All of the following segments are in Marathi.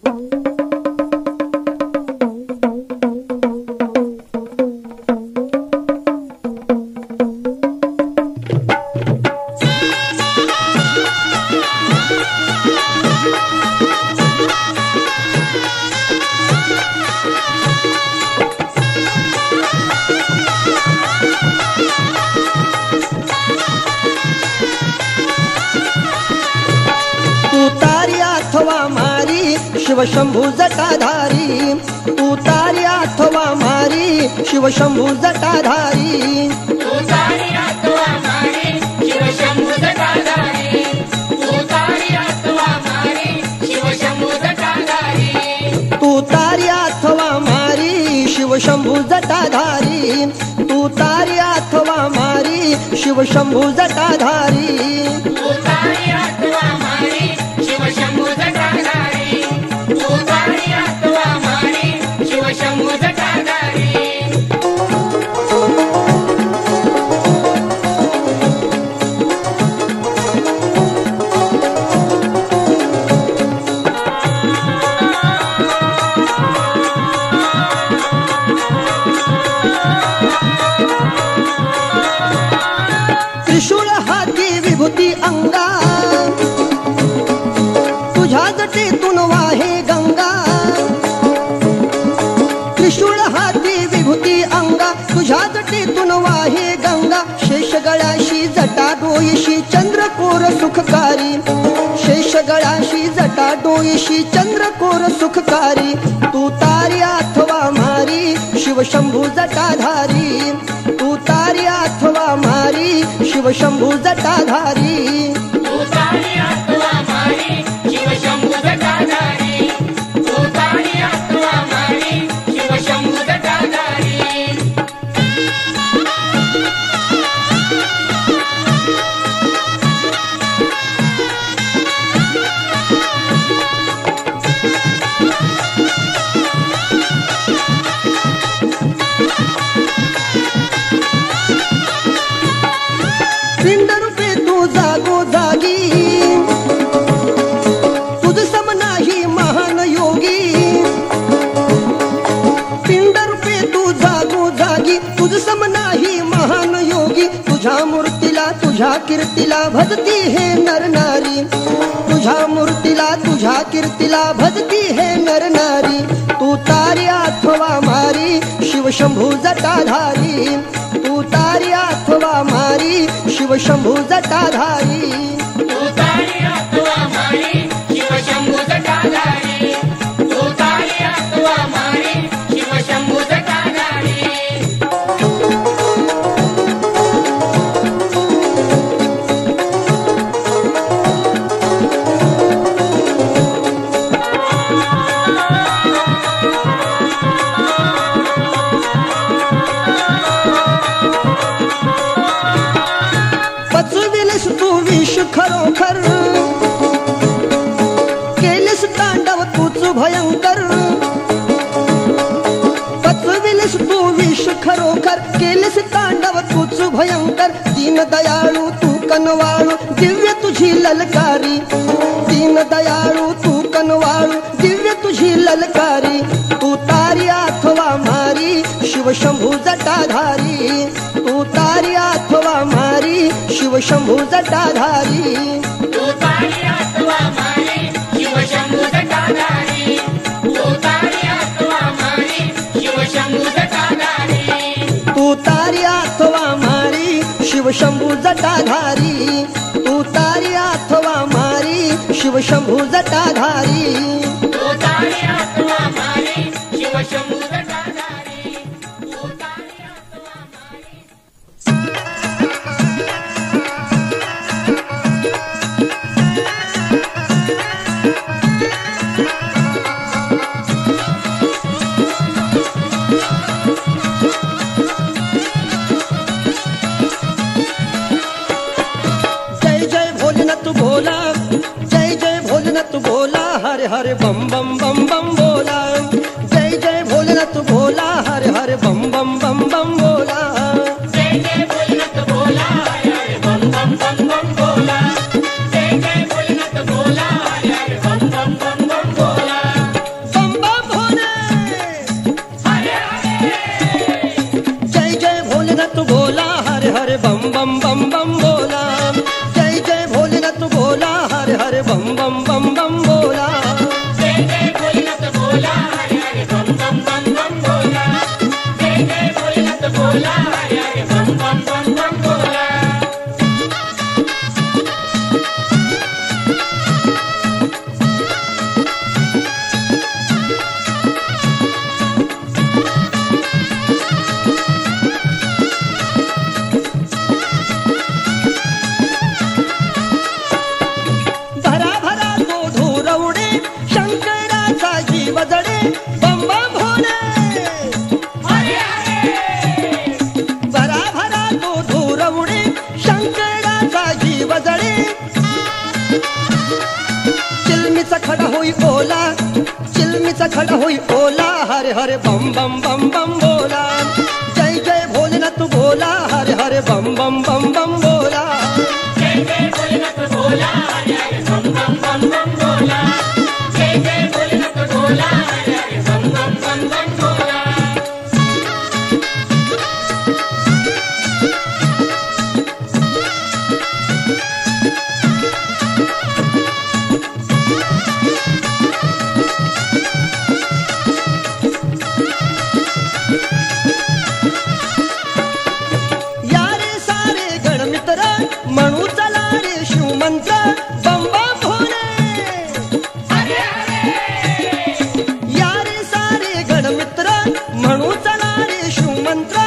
शिवशंभू जटाधारी उतारी अथवा मारी शिवशंभू जटाधारी उतारी अथवा मारी शिवशंभू जटाधारी उतारी अथवा मारी शिवशंभू जटाधारी उतारी अथवा मारी शिवशंभू जटाधारी उतारी अथवा मारी शिवशंभू जटाधारी उतारी अथवा मारी शिवशंभू जटाधारी उतारी अथवा मारी शिवशंभू जटाधारी त्रिशूल हाती विभूती अंगा तुझ्या जटेतून वाहे गंगा त्रिशूल हाती विभूती अंगा तुझ्या जटेतून वाहे गंगा शेष गळ्याशी जटा डोईशी चंद्रकोर सुखकारी शेष गळ्याशी जटा डोईशी चंद्रकोर सुखकारी तू तारी अथवा मारी शिवशंभू जटाधारी तू तारी अथवा मारी शिवशंभू जटाधारी उतारी अथवा मारी शिवशंभू जटाधारी उतारी अथवा मारी शिवशंभू जटाधारी पिंड रूपे तू जागो जागी तुझ सम नाही महान योगी पिंड रूपे तू जागो जागी तुझ सम नाही महान योगी तुझ्या मूर्तीला तुझ्या कीर्तीला भजती हे नर नारी तुझ्या मूर्तीला तुझ्या कीर्तीला भजती हे नर नारी तू तारी अथवा मारी शिवशंभू जटाधारी तू तारी अथवा मारी शिवशंभू जटाधारी उतारी अथवा मारी शिवशंभू जटाधारी उतारी अथवा मारी शिवशंभू जटाधारी पचविलस तू विष खरोखर केलस तांडव तूच भयंकर पचविलस तू विष खरोखर केलस तांडव तूच भयंकर दीन दयाळू तू कनवाळू दिव्य तुझी ललकारी दीन दयाळू तू कनवाळू दिव्य तुझी ललकारी तू तारी अथवा मारी शिवशंभू जटाधारी तू तारी अथवा मारी शिवशंभू जटाधारी उतारी अथवा मारी शिवशंभू जटाधारी उतारी अथवा मारी शिवशंभू जटाधारी तू तारी अथवा मारी शिवशंभू जटाधारी तू तारी अथवा मारी शिवशंभू जटाधारी उतारी अथवा मारी शिवशंभू जटाधारी उतारी अथवा मारी जय जय भोलेनाथ भोला जय जय भोलेनाथ भोला हरे हरे बम बम बम बम बोला जय जय भोलेनाथ भोला हरे हरे बम बम बम बम बोला जय जय भोलेनाथ भोला हरे हरे बम बम बम बम बोला जय जय भोलेनाथ भोला हरे हरे बम बम बम बम बोला जुलमीचा खडा होई ओला, हरे हरे बम बम बम बम बोला. जय जय भोलेनाथ बोला, हरे हरे बम बम बम बम बोला. जय जय भोलेनाथ बोला, हरे हरे बम बम बम बम बोला. जय जय भोलेनाथ बोला, हरे हरे बम बम बम बम बोला. या रे सारे गणमित्र म्हणू चला रे शिवमंत्र बम बम भोले. या रे सारे गणमित्र म्हणू चला रे शिवमंत्र.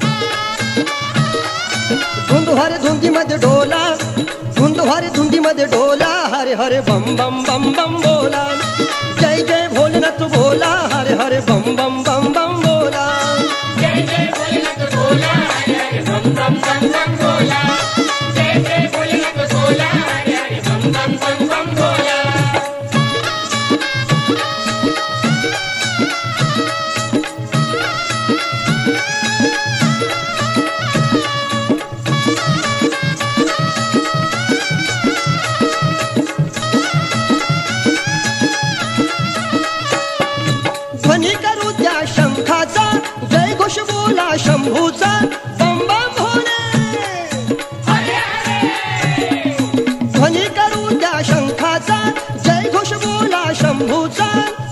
धुंदुहारे धुंदीमध्ये डोला, धुंदुहारे धुंदीमध्ये डोला, हरे हरे बम बम बम बम बोला. जय जय भोलेनाथ बोला, हरे हरे बम बम बम बम बोला. जय जय भोलेनाथ बोला, हरे हरे बम बम बम बम बोला. जय जय भोलेनाथ बोला, हरे हरे बम बम बम बम बोला. ध्वनी करू त्या शंखाचा, जय घोष बोला शंभूचा बम बम भोले. ध्वनी करू त्या शंखाचा, जय घोष बोला शंभूचा.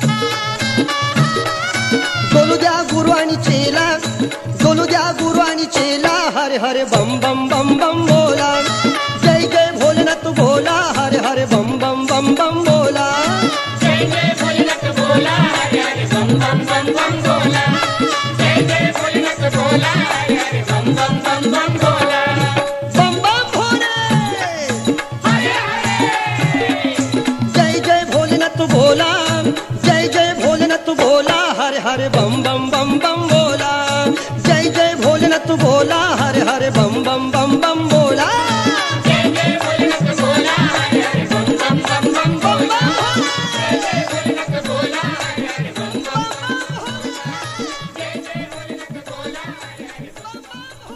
बोलू द्या गुरु आणि चेला, बोलू द्या गुरु आणि चेला, हरे हरे बम बम बम बम बोला. जय जय भोलेनाथ बोला, हरे हरे बम बम बम बम बोला. जय जय भोलेनाथ बोला, हरे हरे बम बम बम बम बोला. जय जय भोलेनाथ बोला, हरे हरे बम बम बम बम बोला. बम बम भोले. हरे हरे. जय जय भोलेनाथ बोला, जय जय भोलेनाथ बोला, हरे हरे बम बम बम बम बोला. जय जय भोलेनाथ बोला, हरे हरे बम बम बम बम बोला. जय जय भोलेनाथ बोला, हरे हरे बम बम बम बम बोला. जय जय भोलेनाथ बोला, हरे हरे बम बम बम बम बोला. जय जय भोलेनाथ बोला, हरे हरे बम बम बम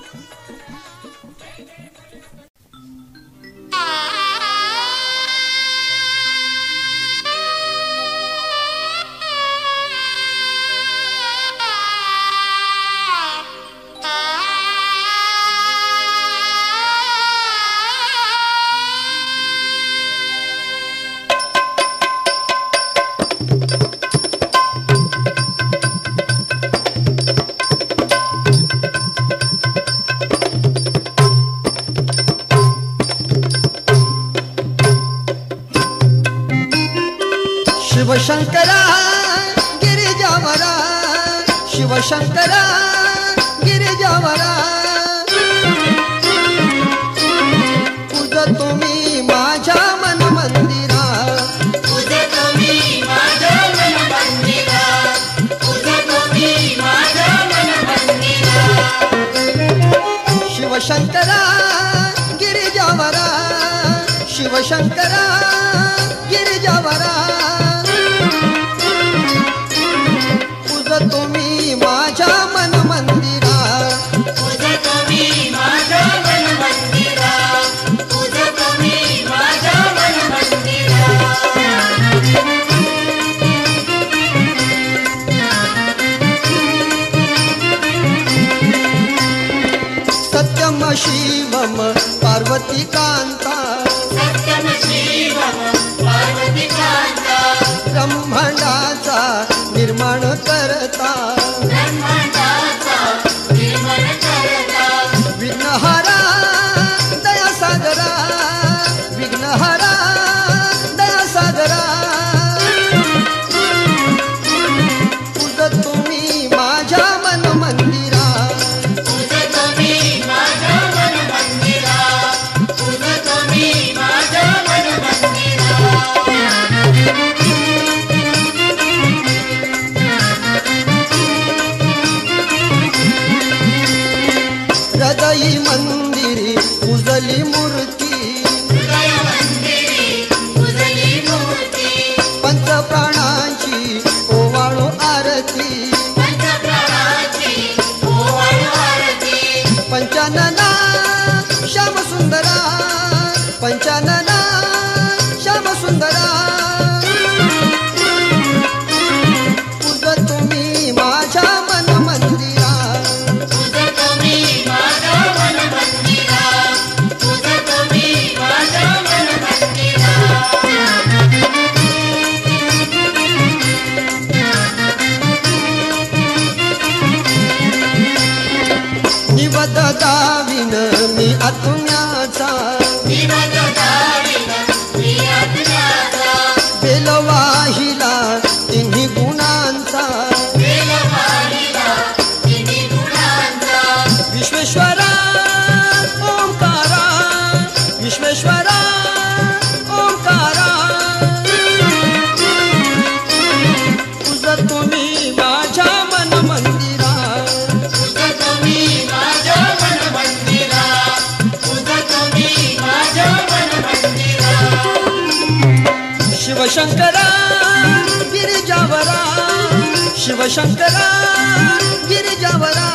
शिवशंकरा गिरिजावरा, शिवशंकरा गिरिजावरा. पूजतो मी माझ्या मन मंदिरा, पूजतो मी माझ्या मन मंदिरा. पूजतो मी माझ्या मन मंदिरा. शिवशंकरा गिरिजावरा, शिवशंकरा गिरिजावरा. पूजतो मी माझ्या मन मंदिरा, पूजतो मी माझ्या मन मंदिरा. पूजतो मी माझ्या मन मंदिरा. सत्यम शिवम पार्वती कांता, सत्यम शिवम पार्वती कांता. ब्रह्मांडाचा निर्माण करता, ब्रह्मांडाचा निर्माण करता. विघ्नहारा दयासागरा, विघ्नहारा दयासागरा. पूजतो मी माझ्या मन मंदिरा, पूजतो मी माझ्या मन मंदिरा. पूजतो मी माझ्या मन मंदिरा. हृदयी मंदिरी पूजली मूर्ती, हृदय मंदिरी पूजली मूर्ती. पंचप्राणांची आरती पंचानना श्याम सुंदरा पंचानना श्याम सुंदरा पूज तुम्ही माझ्या मन मंदिरा निवद दाविन मी आत्म्याचा बेलवाहिला तिन्ही गुणांचा विश्वेश्वरा ओंकारा विश्वेश्वरा ओंकारा तुझ तुम्ही माझ्या मन मंदिरा शिवशंकरा गिरिजावरा शिवशंकरा गिरिजावरा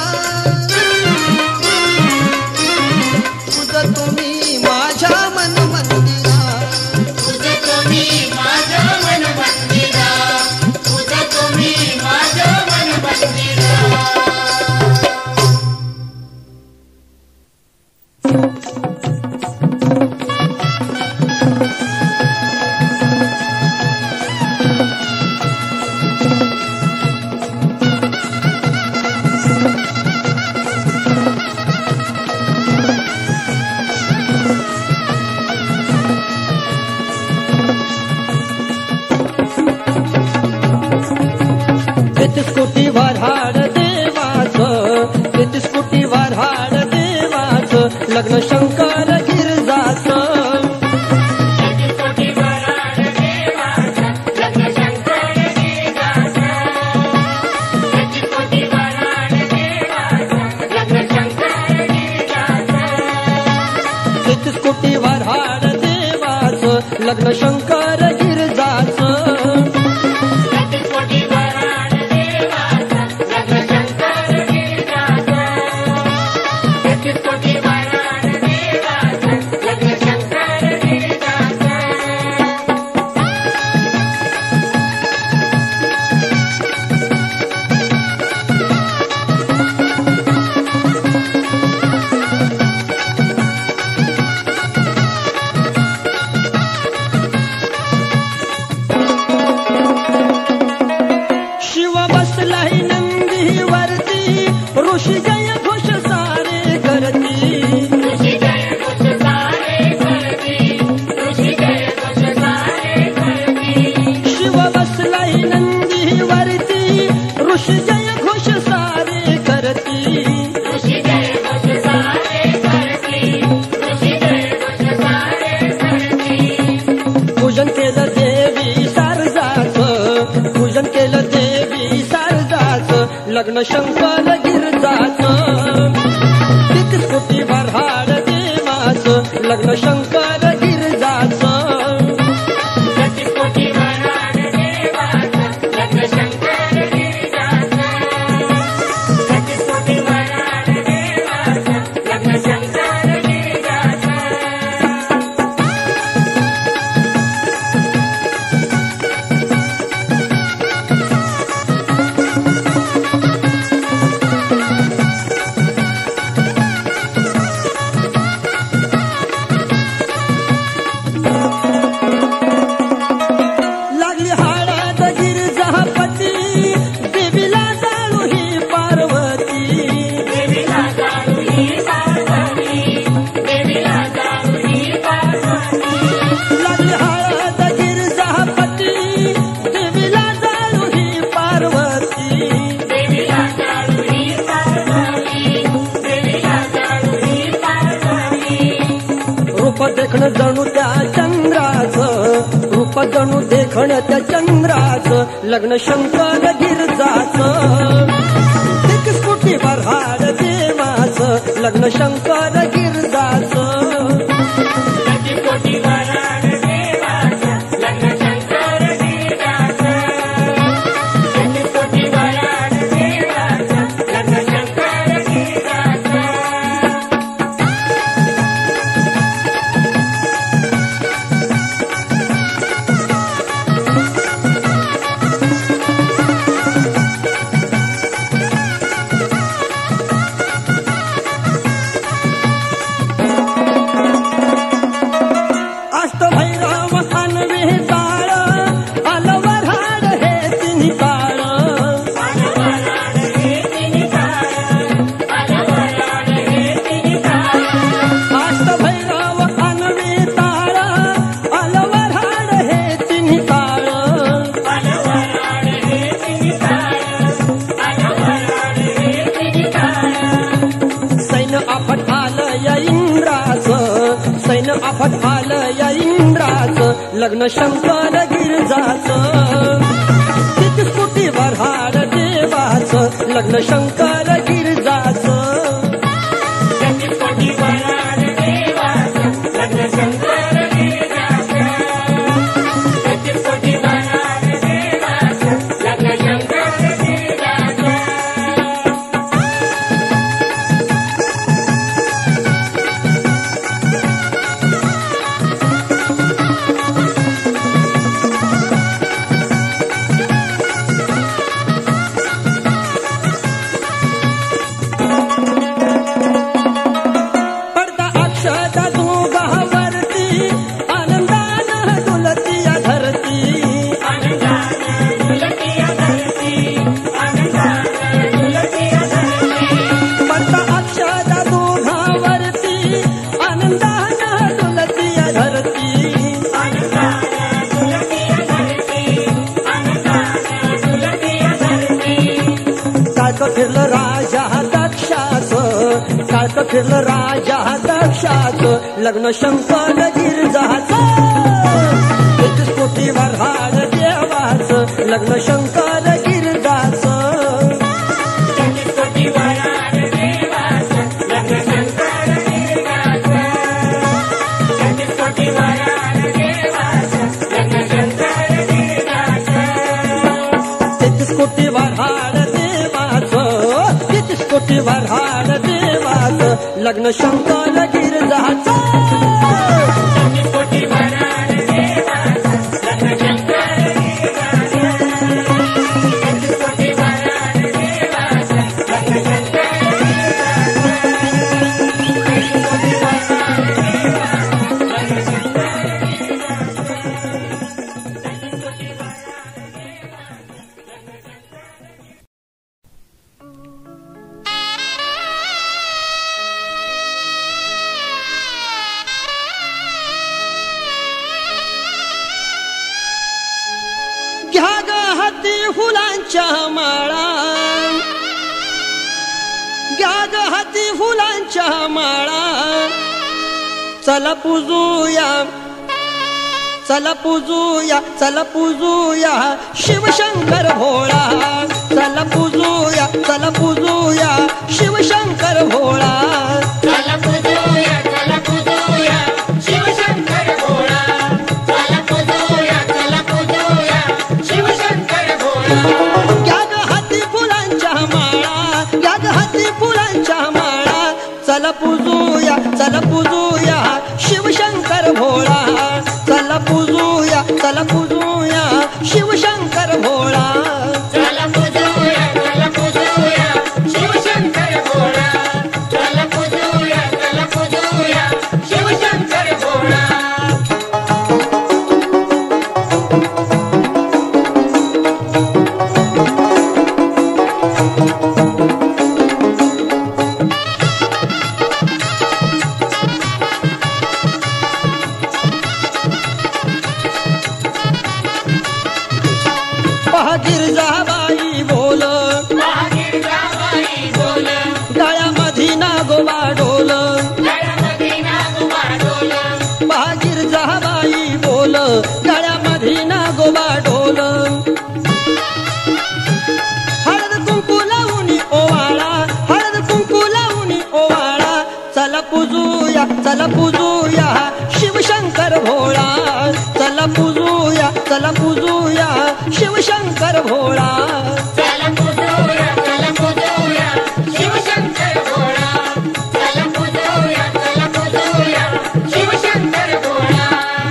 तुझ तुम्ही माझ्या मन मंदिरा तेहतीस कोटी वऱ्हाड देवाचं तेहतीस कोटी वऱ्हाड देवाचं लग्न शंकर गिरजाचं तेहतीस कोटी वऱ्हाड देवाचं लग्न शंकर गिरजाचं ऋषी जय घोष सारे करती शिव बसलाई नंदी वरती ऋषी जय घोष सारे करती पूजन केलं देवी शारदाचं पूजन केलं देवी शारदाचं लग्न शंकर गिरजाचं तेहतीस कोटी वऱ्हाड देवाचं लग्न शंकर गिरजाचं देखण जणू त्या चंद्राचं रूप जणू देखण त्या चंद्राचं लग्न शंकर गिरजाचं तेहतीस कोटी वऱ्हाड देवाचं लग्न शंकर गिरजाचं लग्न शंकर गिरजाचं मार्फत आलं या इंद्राचं लग्न शंकर गिरजाचं. 33 कोटी वऱ्हाड देवाचं लग्न शंकर गिरजाचं. 33 कोटी वऱ्हाड देवाचं लग्न शंकर गिरजाचं. 33 कोटी वऱ्हाड देवाचं लग्न शंकर गिरजाचं. पडता अक्षता दोघावरती आनंदानं डुलती या धरती. आनंदानं डुलती या धरती. आनंदानं डुलती या धरती. पडता अक्षता दोघावरती आनंदानं डुलती या धरती. आनंदानं डुलती या धरती. आनंदानं डुलती या धरती. काळकं फिरलं राजा दक्षाचं. काळकं फिरलं राजा दक्षाचं लग्न शंकर गिरजाचं. 33 कोटी वऱ्हाड देवाचं लग्न शंकर गिरजाचं. 33 कोटी वऱ्हाड देवाचं लग्न शंकर गिरजाचं. 33 कोटी वऱ्हाड देवाचं लग्न शंकर गिरजाचं. 33 कोटी वऱ्हाड देवाचं. 33 कोटी वऱ्हाड देवाचं लग्न शंकर गिरजाचं. 33 कोटी वऱ्हाड देवाचं लग्न शंकर गिरजाचं. 33 कोटी वऱ्हाड देवाचं लग्न शंकर गिरजाचं. 33 कोटी वऱ्हाड देवाचं लग्न शंकर घ्या ग हाती फुलांच्या माळा. घ्या ग हाती फुलांच्या माळा. चला पूजूया चला पूजूया चला पूजूया शिवशंकर भोळा. चला पूजूया चला पूजूया शिवशंकर भोळा. चला पूजूया शिवशंकर भोळा. चला पूजूया शिवशंकर भोळा. घ्या ग हाती फुलांच्या माळा. घ्या ग हाती फुलांच्या माळा. चला पूजूया शिवशंकर भोळा. चला पूजूया शिवशंकर भोळा. चला पूजूया शिवशंकर भोळा. चला पूजूया शिवशंकर भोळा. पहा गिरजाबाई बोल. गिरजाबाई बोल. गळ्यामधी नागोबा डोल. गळ्यामध्ये नागोबा डोल. पहा गिरजाबाई बोल. गळ्यामधी नागोबा डोल. हळद कुंकू लावून ओवाळा. हळद कुंकू लावून ओवाळा. चला पूजूया शिवशंकर भोळा. चला पूजूया शिवशंकर भोळा. चला पूजूया शिवशंकर भोळा. चला पूजूया शिवशंकर भोळा.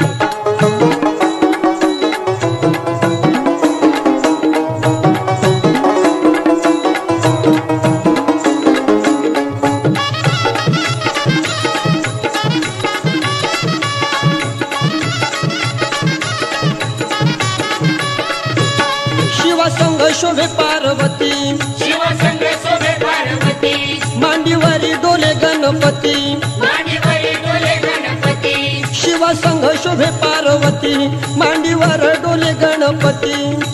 शिवसंग शोभे पार्वती. शिवसंग शोभे पार्वती. मांडीवरी डोले गणपती. मांडीवरी डोले गणपती. शिवसंग शोभे पार्वती. मांडीवर डोले गणपती.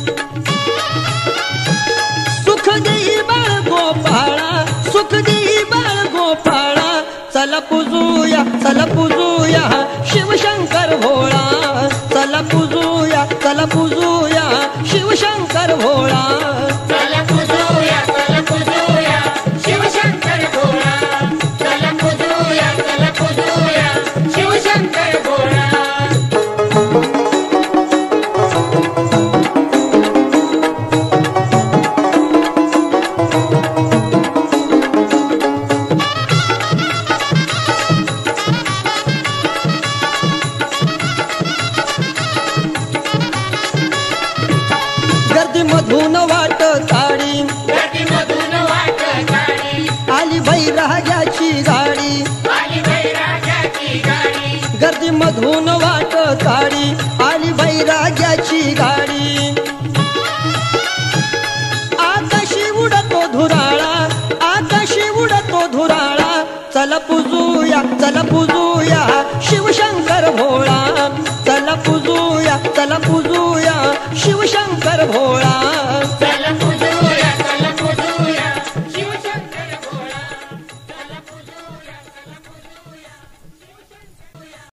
सुख देई बाळ गोपाळा. सुख देई बाळ गोपाळा. चला पूजूया शिव पूजूया शिवशंकर भोळा. चला पूजूया शिवशंकर भोळा. चला पूजूया शिवशंकर भोळा. गर्दीमधून वाट काढी गर्दीमधून वाट काढी. आली बैराग्याची गाडी. आली बैराग्याची गाडी. गर्दीमधून वाट काढी आली बैराग्याची गाडी.